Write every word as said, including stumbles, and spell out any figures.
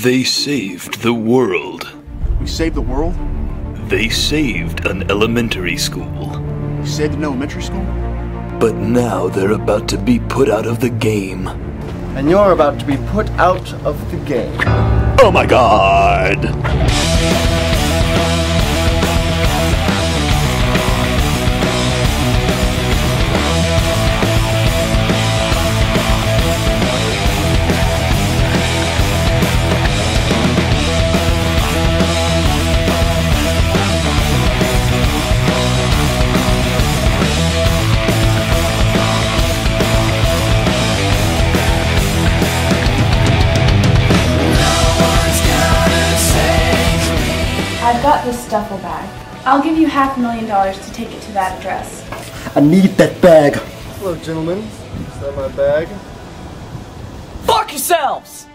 They saved the world. We saved the world? They saved an elementary school. We saved an elementary school? But now they're about to be put out of the game. And you're about to be put out of the game. Oh my god! I've got this duffel bag. I'll give you half a million dollars to take it to that address. I need that bag. Hello, gentlemen. Is that my bag? Fuck yourselves!